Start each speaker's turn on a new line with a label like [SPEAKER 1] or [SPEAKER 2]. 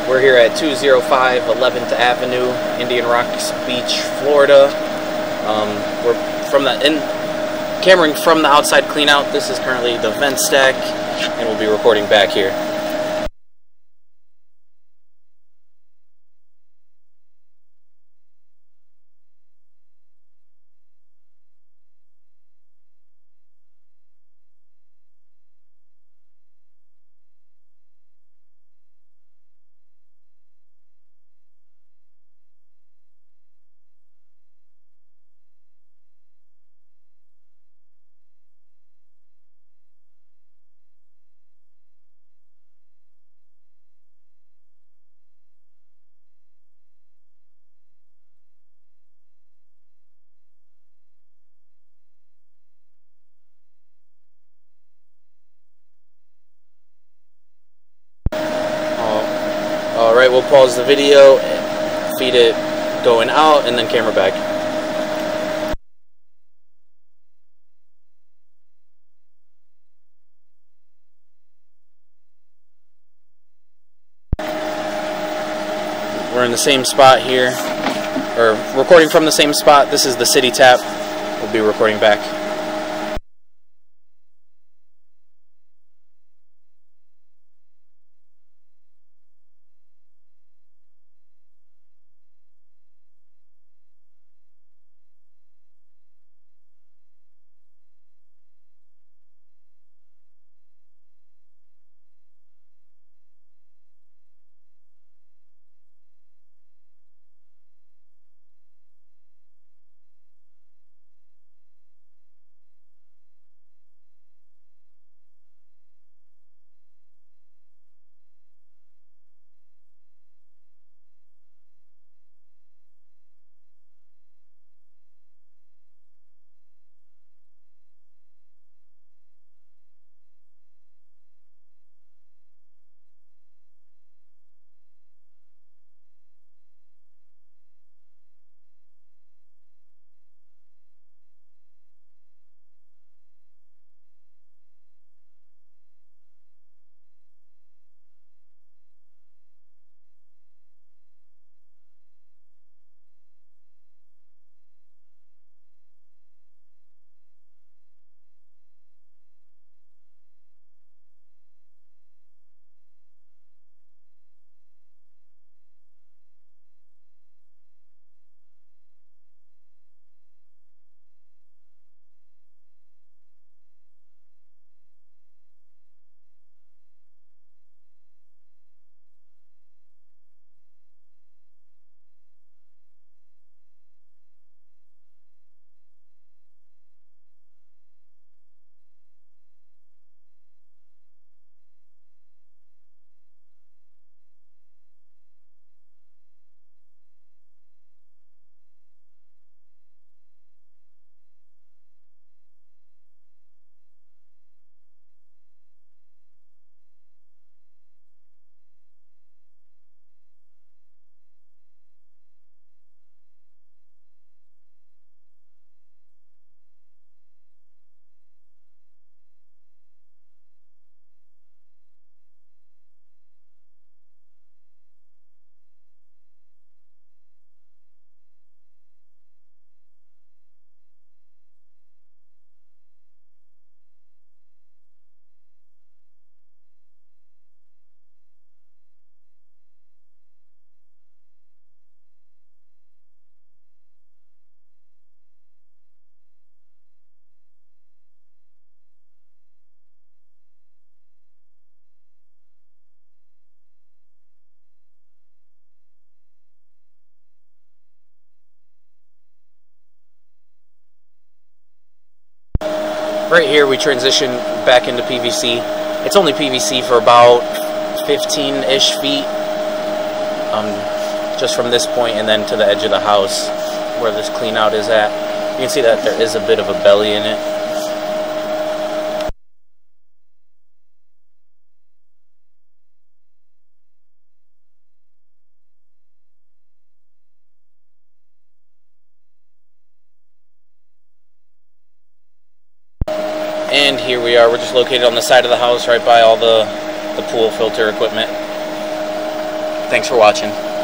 [SPEAKER 1] We're here at 205 11th Avenue, Indian Rocks Beach, Florida. We're cameraing from the outside cleanout. This is currently the vent stack, and we'll be recording back here. Alright, we'll pause the video, feed it going out, and then camera back. We're in the same spot here, or recording from the same spot. This is the city tap. We'll be recording back. Right here we transition back into PVC. It's only PVC for about 15-ish feet, just from this point and then to the edge of the house where this clean out is at. You can see that there is a bit of a belly in it. And here we are. We're just located on the side of the house right by all the pool filter equipment. Thanks for watching.